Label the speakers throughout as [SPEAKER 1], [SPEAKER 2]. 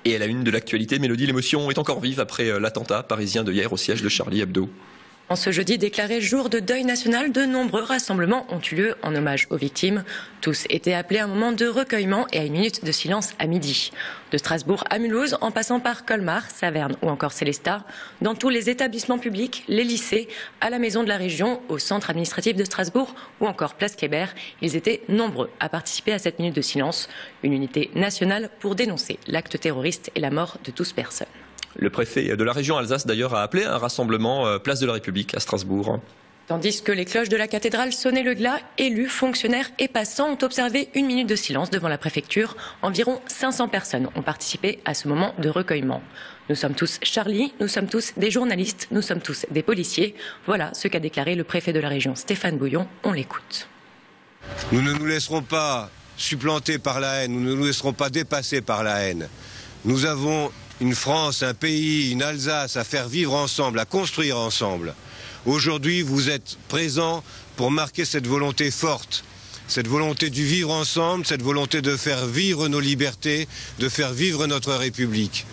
[SPEAKER 1] Et à la une de l'actualité, Mélodie, l'émotion est encore vive après l'attentat parisien de hier au siège de Charlie Hebdo.
[SPEAKER 2] En ce jeudi déclaré jour de deuil national, de nombreux rassemblements ont eu lieu en hommage aux victimes. Tous étaient appelés à un moment de recueillement et à une minute de silence à midi. De Strasbourg à Mulhouse, en passant par Colmar, Saverne ou encore Célestat, dans tous les établissements publics, les lycées, à la Maison de la Région, au centre administratif de Strasbourg ou encore Place Kléber, ils étaient nombreux à participer à cette minute de silence, une unité nationale pour dénoncer l'acte terroriste et la mort de 12 personnes.
[SPEAKER 1] Le préfet de la région Alsace d'ailleurs a appelé un rassemblement place de la République à Strasbourg.
[SPEAKER 2] Tandis que les cloches de la cathédrale sonnaient le glas, élus, fonctionnaires et passants ont observé une minute de silence devant la préfecture. Environ 500 personnes ont participé à ce moment de recueillement. Nous sommes tous Charlie, nous sommes tous des journalistes, nous sommes tous des policiers. Voilà ce qu'a déclaré le préfet de la région Stéphane Bouillon. On l'écoute.
[SPEAKER 3] Nous ne nous laisserons pas supplanter par la haine, nous ne nous laisserons pas dépasser par la haine. Nous avons une France, un pays, une Alsace à faire vivre ensemble, à construire ensemble. Aujourd'hui, vous êtes présents pour marquer cette volonté forte, cette volonté du vivre ensemble, cette volonté de faire vivre nos libertés, de faire vivre notre République.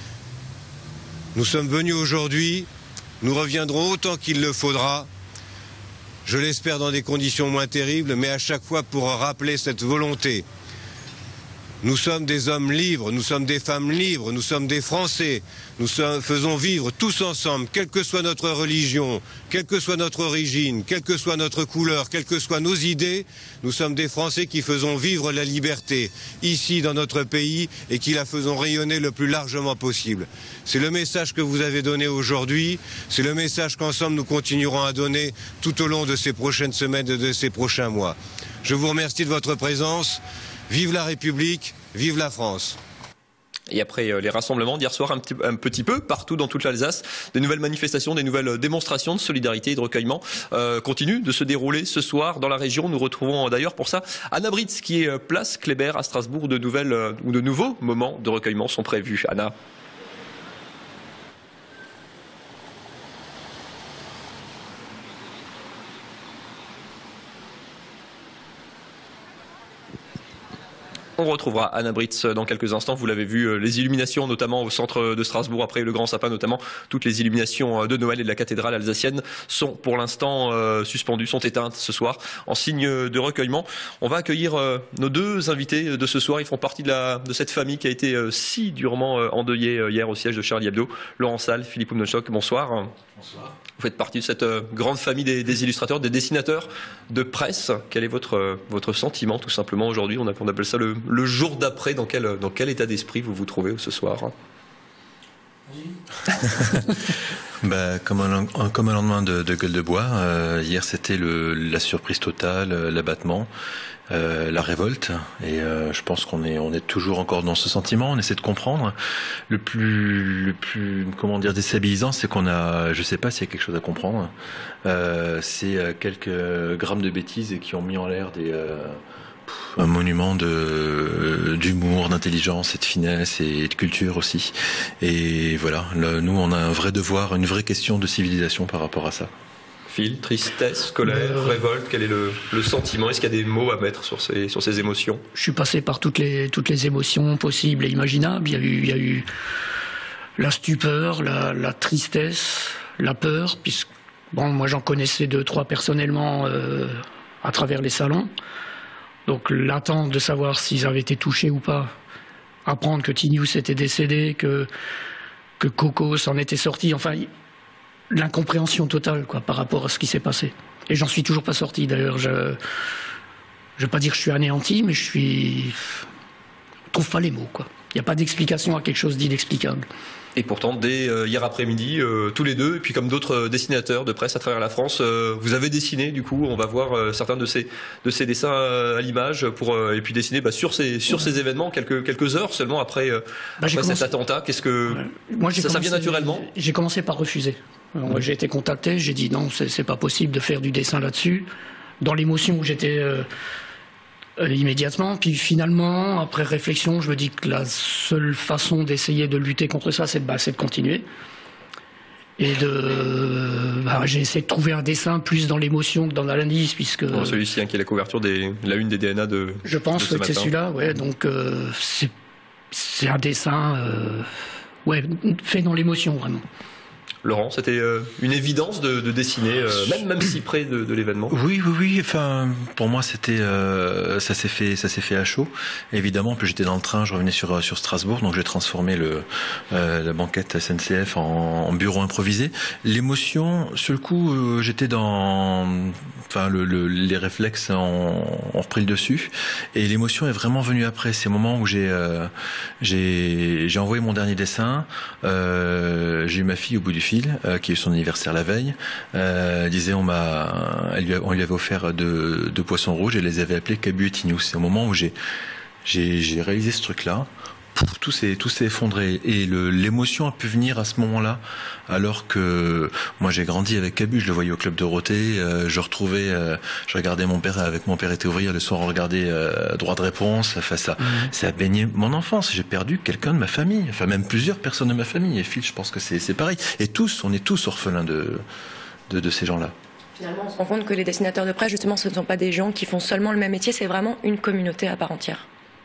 [SPEAKER 3] Nous sommes venus aujourd'hui, nous reviendrons autant qu'il le faudra, je l'espère dans des conditions moins terribles, mais à chaque fois pour rappeler cette volonté. Nous sommes des hommes libres, nous sommes des femmes libres, nous sommes des Français. Nous faisons vivre tous ensemble, quelle que soit notre religion, quelle que soit notre origine, quelle que soit notre couleur, quelles que soient nos idées. Nous sommes des Français qui faisons vivre la liberté ici dans notre pays et qui la faisons rayonner le plus largement possible. C'est le message que vous avez donné aujourd'hui, c'est le message qu'ensemble nous continuerons à donner tout au long de ces prochaines semaines et de ces prochains mois. Je vous remercie de votre présence. Vive la République, vive la France.
[SPEAKER 1] Et après les rassemblements d'hier soir, un petit peu partout dans toute l'Alsace, des nouvelles manifestations, des nouvelles démonstrations de solidarité et de recueillement continuent de se dérouler ce soir dans la région. Nous retrouvons d'ailleurs pour ça Anna Britz qui est place Kléber à Strasbourg. De nouveaux moments de recueillement sont prévus. Anna. On retrouvera Anna Britz dans quelques instants. Vous l'avez vu, les illuminations, notamment au centre de Strasbourg, après le grand sapin notamment, toutes les illuminations de Noël et de la cathédrale alsacienne sont pour l'instant suspendues, sont éteintes ce soir, en signe de recueillement. On va accueillir nos deux invités de ce soir. Ils font partie de cette famille qui a été si durement endeuillée hier au siège de Charlie Hebdo. Laurent Salle, Philippe Oumnochok, bonsoir. Bonsoir. Vous faites partie de cette grande famille des illustrateurs, des dessinateurs de presse. Quel est votre sentiment tout simplement aujourd'hui? On appelle ça le jour d'après. Dans quel état d'esprit vous vous trouvez ce soir?
[SPEAKER 4] Comme un lendemain de gueule de bois. Hier c'était la surprise totale, l'abattement, la révolte, et je pense qu'on est toujours encore dans ce sentiment. On essaie de comprendre. Le plus comment dire, déstabilisant, c'est qu'on a, je sais pas s'il y a quelque chose à comprendre. C'est quelques grammes de bêtises qui ont mis en l'air un monument d'humour, d'intelligence et de finesse et de culture aussi. Et voilà, nous on a un vrai devoir, une vraie question de civilisation par rapport à ça.
[SPEAKER 1] Phil, tristesse, colère, révolte, quel est le sentiment? Est-ce qu'il y a des mots à mettre sur ces émotions?
[SPEAKER 5] Je suis passé par toutes les émotions possibles et imaginables. Il y a eu la stupeur, la tristesse, la peur, puisque moi j'en connaissais 2-3 personnellement à travers les salons. Donc l'attente de savoir s'ils avaient été touchés ou pas, apprendre que Tinius était décédé, que Coco s'en était sorti, enfin l'incompréhension totale par rapport à ce qui s'est passé. Et j'en suis toujours pas sorti d'ailleurs. Je vais pas dire que je suis anéanti, mais je trouve pas les mots. Il n'y a pas d'explication à quelque chose d'inexplicable.
[SPEAKER 1] Et pourtant, dès hier après-midi, tous les deux, et puis comme d'autres dessinateurs de presse à travers la France, vous avez dessiné, du coup, on va voir certains de ces dessins à l'image, et puis dessiner sur ces événements, quelques heures seulement après cet attentat. Moi, ça vient naturellement?
[SPEAKER 5] J'ai commencé par refuser. J'ai été contacté, j'ai dit non, c'est pas possible de faire du dessin là-dessus. Dans l'émotion où j'étais immédiatement, puis finalement, après réflexion, je me dis que la seule façon d'essayer de lutter contre ça, c'est de continuer. Et j'ai essayé de trouver un dessin plus dans l'émotion que dans l'analyse, puisque...
[SPEAKER 1] Celui-ci, qui est la couverture la une des DNA de
[SPEAKER 5] je pense
[SPEAKER 1] de ce
[SPEAKER 5] que c'est
[SPEAKER 1] matin.
[SPEAKER 5] celui-là, ouais, donc c'est un dessin fait dans l'émotion, vraiment.
[SPEAKER 1] Laurent, c'était une évidence de dessiner, même si près de l'événement.
[SPEAKER 4] Oui. Enfin, pour moi, c'était ça s'est fait à chaud. Évidemment, puis j'étais dans le train, je revenais sur Strasbourg, donc j'ai transformé la banquette SNCF en bureau improvisé. L'émotion, sur le coup, j'étais dans, enfin, les réflexes ont repris le dessus, et l'émotion est vraiment venue après. C'est le moment où j'ai envoyé mon dernier dessin. J'ai eu ma fille au bout du fil, qui a eu son anniversaire la veille. Elle disait on lui avait offert deux poissons rouges et les avait appelés Cabu et Tignou. C'est au moment où j'ai réalisé ce truc-là. Tout s'est effondré, et l'émotion a pu venir à ce moment-là, alors que moi j'ai grandi avec Cabu, je le voyais au club Dorothée, je regardais mon père, avec mon père était ouvrier, le soir on regardait Droit de réponse. Enfin, ça a baigné mon enfance. J'ai perdu quelqu'un de ma famille, enfin même plusieurs personnes de ma famille, et Phil, je pense que c'est pareil, et on est tous orphelins de ces gens-là.
[SPEAKER 2] Finalement, on se rend compte que les dessinateurs de presse, justement, ce ne sont pas des gens qui font seulement le même métier, c'est vraiment une communauté à part entière.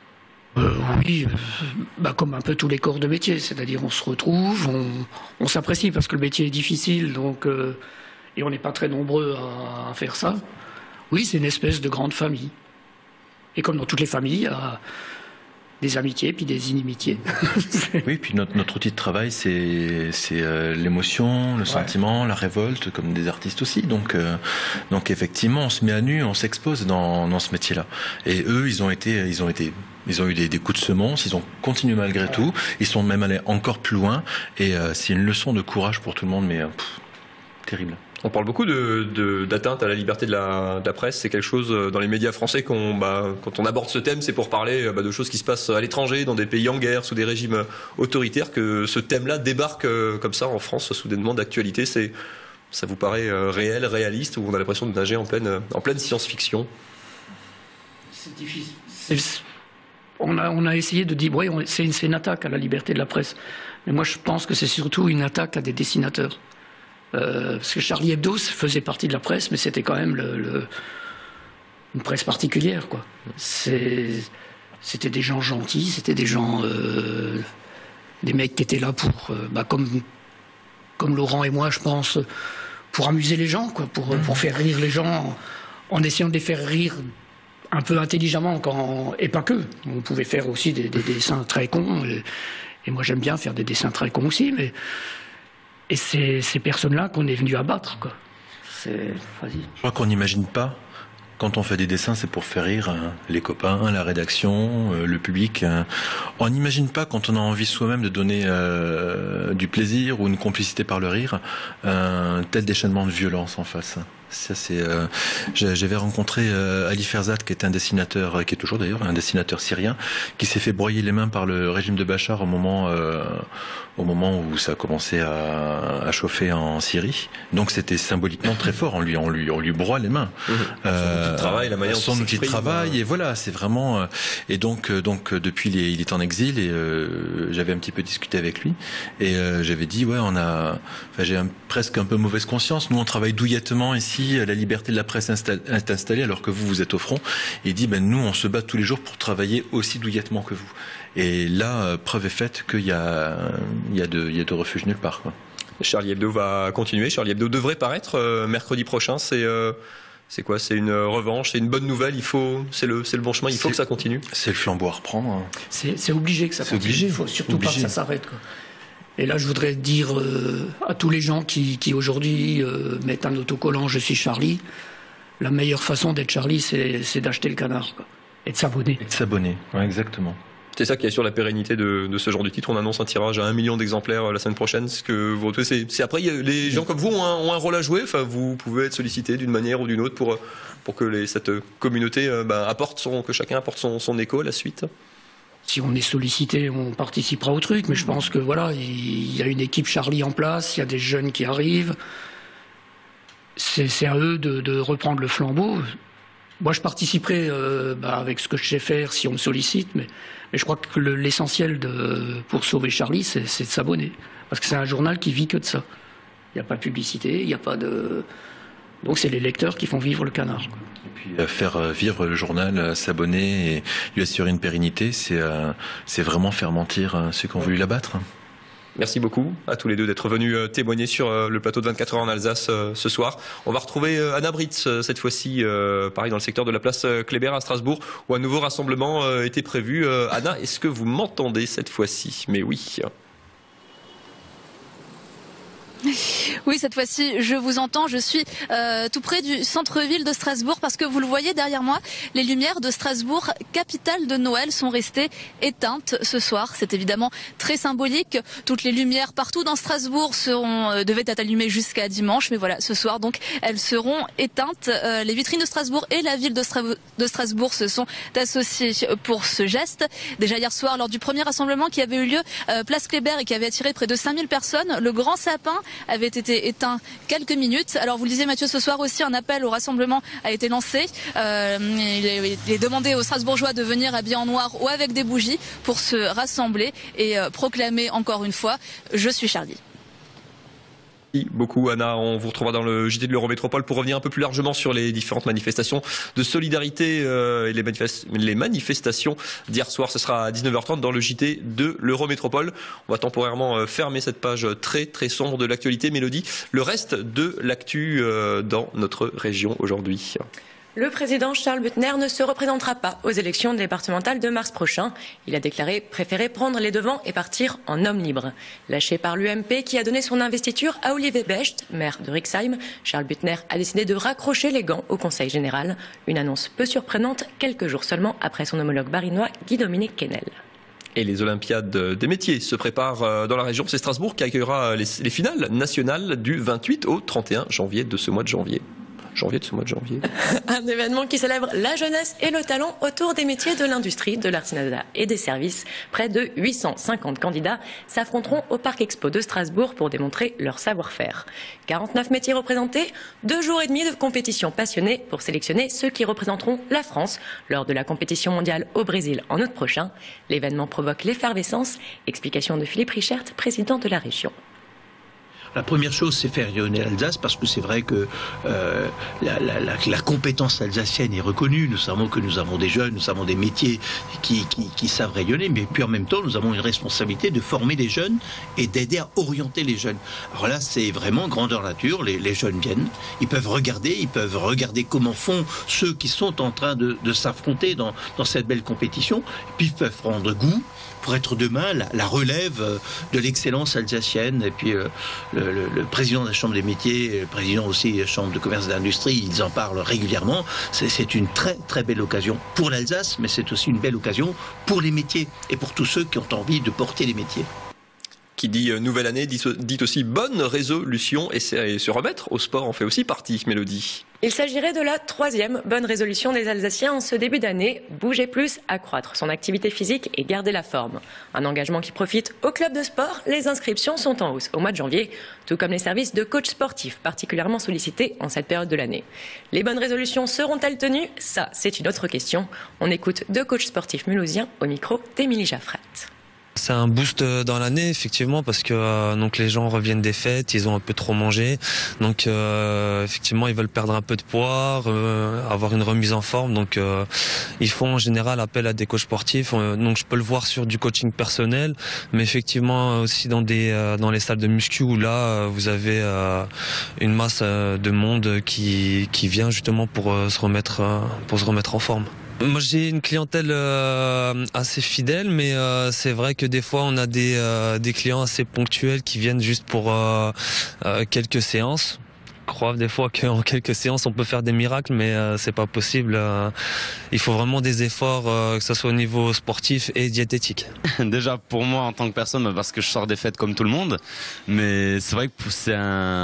[SPEAKER 5] Oui, comme un peu tous les corps de métier, c'est-à-dire on se retrouve, on s'apprécie parce que le métier est difficile, donc et on n'est pas très nombreux à faire ça. Oui, c'est une espèce de grande famille. Et comme dans toutes les familles, il y a des amitiés puis des inimitiés.
[SPEAKER 4] Oui, puis notre outil de travail, c'est l'émotion, le sentiment, la révolte, comme des artistes aussi. Donc effectivement, on se met à nu, on s'expose dans ce métier-là. Et eux, ils ont eu des coups de semonce, ils ont continué malgré tout, ils sont même allés encore plus loin, et c'est une leçon de courage pour tout le monde, mais terrible.
[SPEAKER 1] On parle beaucoup d'atteinte à la liberté de la presse. C'est quelque chose dans les médias français quand on aborde ce thème, c'est pour parler de choses qui se passent à l'étranger, dans des pays en guerre, sous des régimes autoritaires, que ce thème-là débarque comme ça en France, soudainement d'actualité. Ça vous paraît réel, réaliste, ou on a l'impression de nager en pleine science-fiction?
[SPEAKER 5] C'est difficile. On a essayé de dire, c'est une attaque à la liberté de la presse. Mais moi, je pense que c'est surtout une attaque à des dessinateurs. Parce que Charlie Hebdo faisait partie de la presse, mais c'était quand même une presse particulière, quoi. C'était des gens gentils, c'était des gens, des mecs qui étaient là pour, comme Laurent et moi, je pense, pour amuser les gens, quoi, pour faire rire les gens, en essayant de les faire rire un peu intelligemment, et pas que. On pouvait faire aussi des dessins très cons, et moi j'aime bien faire des dessins très cons aussi, et c'est ces personnes-là qu'on est venu abattre, quoi. Vas-y.
[SPEAKER 4] Je crois qu'on n'imagine pas, quand on fait des dessins, c'est pour faire rire les copains, la rédaction, le public. On n'imagine pas, quand on a envie soi-même de donner du plaisir ou une complicité par le rire, un tel déchaînement de violence en face. Ça, j'avais rencontré Ali Ferzat, qui est un dessinateur, qui est toujours d'ailleurs un dessinateur syrien, qui s'est fait broyer les mains par le régime de Bachar au moment où ça a commencé à chauffer en Syrie. Donc c'était symboliquement très fort. On lui broie les mains. Son outil de travail, et voilà, c'est vraiment. Et donc depuis il est en exil, et j'avais un petit peu discuté avec lui, et j'avais dit j'ai presque un peu mauvaise conscience. Nous on travaille douillettement ici. La liberté de la presse est installée, alors que vous êtes au front. Il dit, nous, on se bat tous les jours pour travailler aussi douillettement que vous. Et là, preuve est faite qu'il y a de refuge nulle part, quoi.
[SPEAKER 1] Charlie Hebdo va continuer. Charlie Hebdo devrait paraître mercredi prochain. C'est quoi? C'est une revanche, c'est une bonne nouvelle. C'est le bon chemin. Il faut que ça continue.
[SPEAKER 4] C'est le flambeau à reprendre.
[SPEAKER 5] C'est obligé que ça continue. Il faut surtout pas que ça s'arrête, quoi. Et là, je voudrais dire à tous les gens qui aujourd'hui mettent un autocollant « Je suis Charlie », la meilleure façon d'être Charlie, c'est d'acheter le canard, quoi, et de s'abonner.
[SPEAKER 4] Ouais, exactement.
[SPEAKER 1] C'est ça qui assure la pérennité de ce genre de titre. On annonce un tirage à 1 million d'exemplaires la semaine prochaine. C'est après, les gens comme vous ont un rôle à jouer. Enfin, vous pouvez être sollicité d'une manière ou d'une autre pour que cette communauté que chacun apporte son écho à la suite.
[SPEAKER 5] Si on est sollicité, on participera au truc, mais je pense que il y a une équipe Charlie en place, il y a des jeunes qui arrivent. C'est à eux de reprendre le flambeau. Moi, je participerai avec ce que je sais faire si on me sollicite, mais je crois que l'essentiel pour sauver Charlie, c'est de s'abonner. Parce que c'est un journal qui vit que de ça. Il n'y a pas de publicité, il n'y a pas de... Donc c'est les lecteurs qui font vivre le Canard.
[SPEAKER 4] Et puis faire vivre le journal, s'abonner et lui assurer une pérennité, c'est vraiment faire mentir ceux qui ont voulu l'abattre.
[SPEAKER 1] Merci beaucoup à tous les deux d'être venus témoigner sur le plateau de 24 heures en Alsace ce soir. On va retrouver Anna Britz cette fois-ci, pareil dans le secteur de la place Kléber à Strasbourg, où un nouveau rassemblement était prévu. Anna, est-ce que vous m'entendez cette fois-ci? Mais oui.
[SPEAKER 6] Oui, cette fois-ci, je vous entends. Je suis tout près du centre-ville de Strasbourg parce que vous le voyez derrière moi, les lumières de Strasbourg, capitale de Noël, sont restées éteintes ce soir. C'est évidemment très symbolique. Toutes les lumières partout dans Strasbourg devaient être allumées jusqu'à dimanche, mais voilà, ce soir donc elles seront éteintes. Les vitrines de Strasbourg et la ville de Strasbourg se sont associées pour ce geste. Déjà hier soir, lors du premier rassemblement qui avait eu lieu place Kléber et qui avait attiré près de 5000 personnes, le grand sapin avait été éteint quelques minutes. Alors vous le disiez Mathieu, ce soir aussi un appel au rassemblement a été lancé. Il est demandé aux Strasbourgeois de venir habillés en noir ou avec des bougies pour se rassembler et proclamer encore une fois « Je suis Charlie ».
[SPEAKER 1] Merci beaucoup Anna, on vous retrouvera dans le JT de l'Eurométropole pour revenir un peu plus largement sur les différentes manifestations de solidarité et les manifestations d'hier soir. Ce sera à 19h30 dans le JT de l'Eurométropole. On va temporairement fermer cette page très très sombre de l'actualité. Mélodie, le reste de l'actu dans notre région aujourd'hui.
[SPEAKER 2] Le président Charles Büttner ne se représentera pas aux élections départementales de mars prochain. Il a déclaré préférer prendre les devants et partir en homme libre. Lâché par l'UMP qui a donné son investiture à Olivier Becht, maire de Rixheim, Charles Büttner a décidé de raccrocher les gants au Conseil général. Une annonce peu surprenante quelques jours seulement après son homologue barinois Guy-Dominique Kennel.
[SPEAKER 1] Et les Olympiades des métiers se préparent dans la région. C'est Strasbourg qui accueillera les finales nationales du 28 au 31 janvier de ce mois de janvier. Un
[SPEAKER 2] événement qui célèbre la jeunesse et le talent autour des métiers de l'industrie, de l'artisanat et des services. Près de 850 candidats s'affronteront au Parc Expo de Strasbourg pour démontrer leur savoir-faire. 49 métiers représentés, 2 jours et demi de compétition passionnée pour sélectionner ceux qui représenteront la France lors de la compétition mondiale au Brésil en août prochain. L'événement provoque l'effervescence. Explication de Philippe Richert, président de la région.
[SPEAKER 7] La première chose, c'est faire rayonner l'Alsace, parce que c'est vrai que la compétence alsacienne est reconnue. Nous savons que nous avons des jeunes, nous avons des métiers qui savent rayonner, mais puis en même temps, nous avons une responsabilité de former les jeunes et d'aider à orienter les jeunes. Alors là, c'est vraiment grandeur nature. Les jeunes viennent, ils peuvent regarder comment font ceux qui sont en train de s'affronter dans cette belle compétition, et puis ils peuvent prendre goût pour être demain la relève de l'excellence alsacienne. Et puis le président de la Chambre des métiers, le président aussi de la Chambre de commerce et d'industrie, ils en parlent régulièrement. C'est une très très belle occasion pour l'Alsace, mais c'est aussi une belle occasion pour les métiers et pour tous ceux qui ont envie de porter les métiers.
[SPEAKER 1] Qui dit nouvelle année, dit aussi bonne résolution, et se remettre au sport en fait aussi partie, Mélodie.
[SPEAKER 2] Il s'agirait de la 3e bonne résolution des Alsaciens en ce début d'année. Bouger plus, accroître son activité physique et garder la forme. Un engagement qui profite au club de sport. Les inscriptions sont en hausse au mois de janvier, tout comme les services de coach sportif, particulièrement sollicités en cette période de l'année. Les bonnes résolutions seront-elles tenues? Ça, c'est une autre question. On écoute 2 coachs sportifs mulhousiens au micro d'Émilie Jaffret.
[SPEAKER 8] C'est un boost dans l'année effectivement parce que donc les gens reviennent des fêtes, ils ont un peu trop mangé, donc effectivement ils veulent perdre un peu de poids, avoir une remise en forme, donc ils font en général appel à des coachs sportifs. Donc je peux le voir sur du coaching personnel, mais effectivement aussi dans les salles de muscu où là vous avez une masse de monde qui vient justement pour se remettre en forme. Moi j'ai une clientèle assez fidèle, mais c'est vrai que des fois on a des clients assez ponctuels qui viennent juste pour quelques séances. Croient des fois qu'en quelques séances on peut faire des miracles, mais c'est pas possible. Il faut vraiment des efforts, que ce soit au niveau sportif et diététique.
[SPEAKER 9] Déjà pour moi en tant que personne, parce que je sors des fêtes comme tout le monde, mais c'est vrai que c'est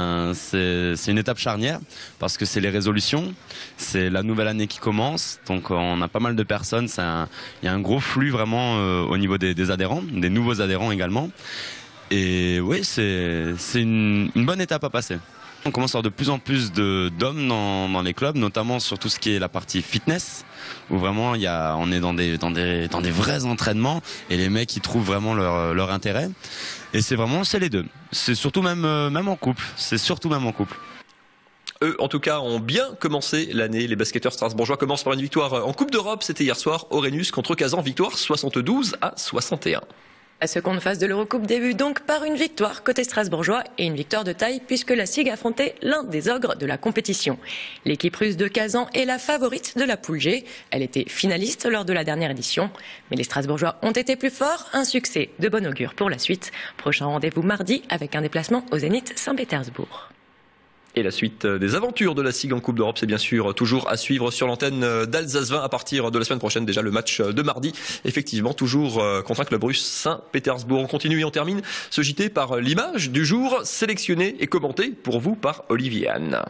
[SPEAKER 9] une étape charnière parce que c'est les résolutions, c'est la nouvelle année qui commence, donc on a pas mal de personnes, il y a un gros flux vraiment au niveau des adhérents, des nouveaux adhérents également, et oui c'est une bonne étape à passer. On commence à avoir de plus en plus d'hommes dans les clubs, notamment sur tout ce qui est la partie fitness, où vraiment on est dans des vrais entraînements et les mecs ils trouvent vraiment leur intérêt. Et c'est les deux. C'est surtout même en couple. C'est surtout même en couple.
[SPEAKER 1] Eux, en tout cas, ont bien commencé l'année. Les basketteurs strasbourgeois commencent par une victoire en Coupe d'Europe. C'était hier soir au Rhenus contre Kazan. Victoire 72-61.
[SPEAKER 2] La seconde phase de l'Eurocoupe débute donc par une victoire côté strasbourgeois et une victoire de taille puisque la SIG affrontait l'un des ogres de la compétition. L'équipe russe de Kazan est la favorite de la poule G. Elle était finaliste lors de la dernière édition. Mais les Strasbourgeois ont été plus forts. Un succès de bon augure pour la suite. Prochain rendez-vous mardi avec un déplacement au Zénith Saint-Pétersbourg.
[SPEAKER 1] Et la suite des aventures de la SIG en Coupe d'Europe, c'est bien sûr toujours à suivre sur l'antenne d'Alsace 20 à partir de la semaine prochaine. Déjà le match de mardi, effectivement, toujours contre un club russe, Saint-Pétersbourg. On continue et on termine ce JT par l'image du jour, sélectionnée et commentée pour vous par Olivier Anne.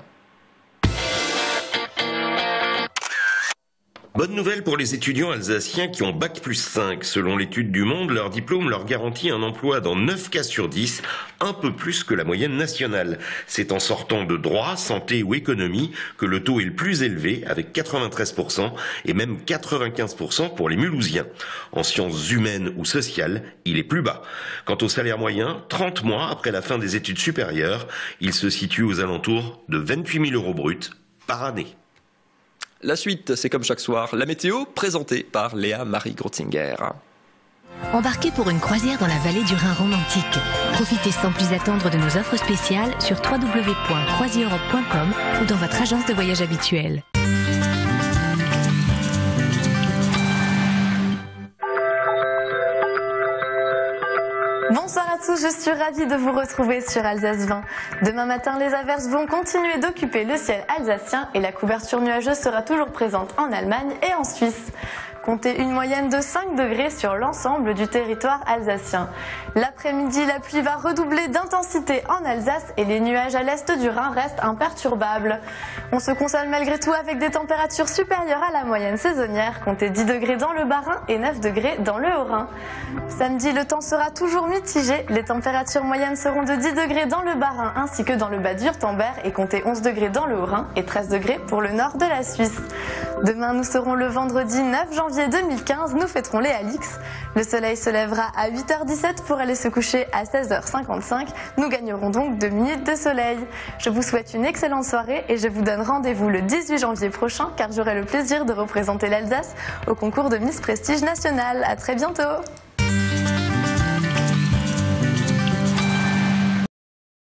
[SPEAKER 10] Bonne nouvelle pour les étudiants alsaciens qui ont Bac+5. Selon l'étude du Monde, leur diplôme leur garantit un emploi dans 9 cas sur 10, un peu plus que la moyenne nationale. C'est en sortant de droit, santé ou économie que le taux est le plus élevé, avec 93% et même 95% pour les Mulhousiens. En sciences humaines ou sociales, il est plus bas. Quant au salaire moyen, 30 mois après la fin des études supérieures, il se situe aux alentours de 28 000 € bruts par année.
[SPEAKER 1] La suite, c'est comme chaque soir, la météo présentée par Léa-Marie Grotzinger.
[SPEAKER 11] Embarquez pour une croisière dans la vallée du Rhin romantique. Profitez sans plus attendre de nos offres spéciales sur www.croisieurope.com ou dans votre agence de voyage habituelle.
[SPEAKER 12] Bonsoir à tous, je suis ravie de vous retrouver sur Alsace 20. Demain matin, les averses vont continuer d'occuper le ciel alsacien et la couverture nuageuse sera toujours présente en Allemagne et en Suisse. Comptez une moyenne de 5 degrés sur l'ensemble du territoire alsacien. L'après-midi, la pluie va redoubler d'intensité en Alsace et les nuages à l'est du Rhin restent imperturbables. On se console malgré tout avec des températures supérieures à la moyenne saisonnière. Comptez 10 degrés dans le Bas-Rhin et 9 degrés dans le Haut-Rhin. Samedi, le temps sera toujours mitigé. Les températures moyennes seront de 10 degrés dans le Bas-Rhin ainsi que dans le Bas-du-Wurtemberg et comptez 11 degrés dans le Haut-Rhin et 13 degrés pour le nord de la Suisse. Demain, nous serons le vendredi 9 janvier 2015, nous fêterons les Alix. Le soleil se lèvera à 8h17 pour aller se coucher à 16h55. Nous gagnerons donc 2 minutes de soleil. Je vous souhaite une excellente soirée et je vous donne rendez-vous le 18 janvier prochain car j'aurai le plaisir de représenter l'Alsace au concours de Miss Prestige National. À très bientôt.